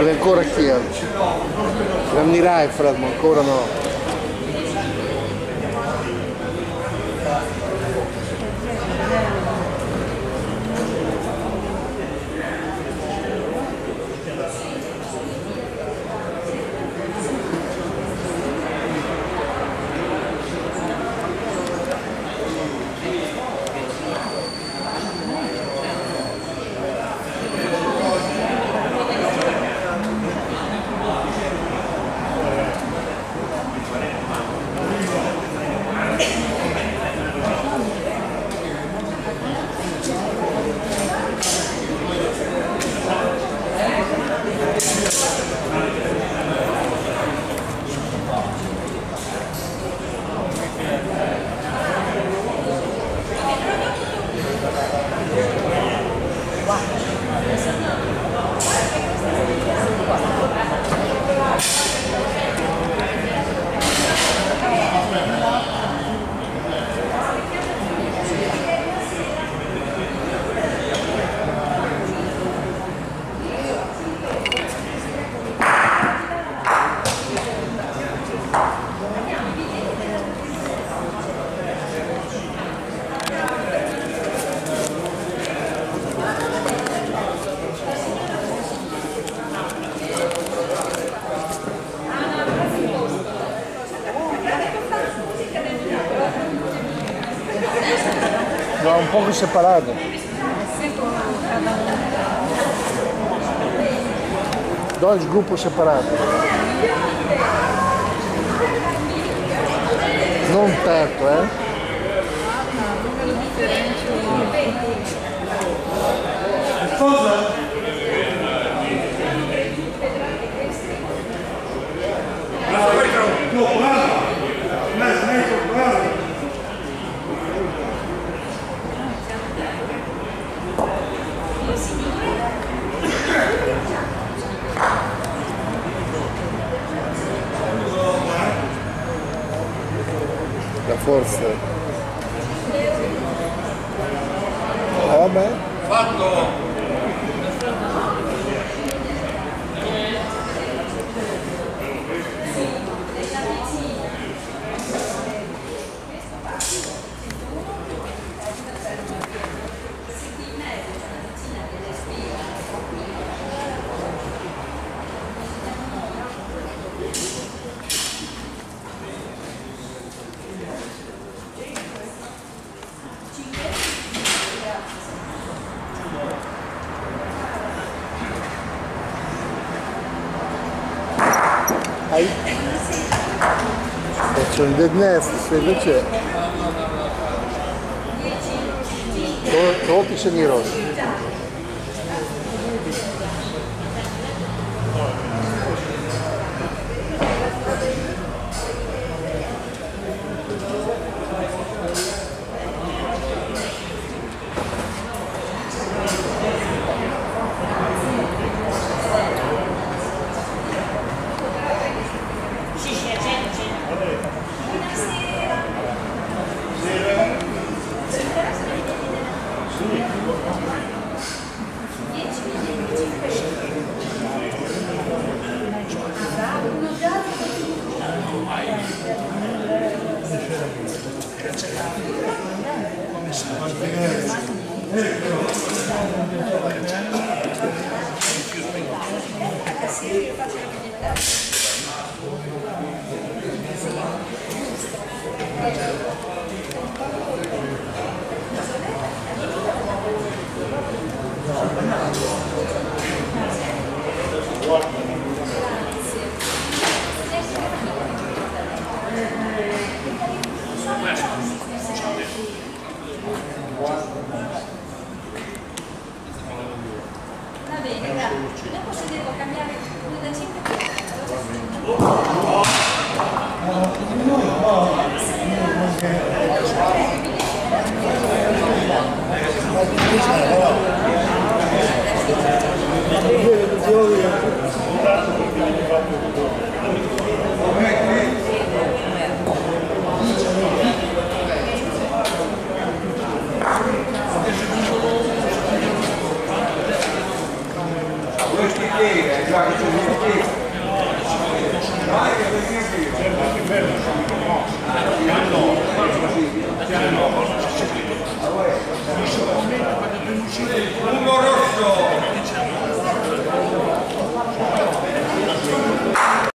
Deve ancora chiederci. Rammirai Fred, ma ancora no. No, un poco separato. Dois grupos separados. Non tanto, Número diferente. Cosa? No, brava! Brava! La forza. Vabbè. Fatto! Aí. Faccio il dead nest, se invece troppi segni rossi. Va bene, grazie. Dopo se devo cambiare 2 da 5 Questo bere, già che c'è il bere. Vai che devi bere. Uno rosso.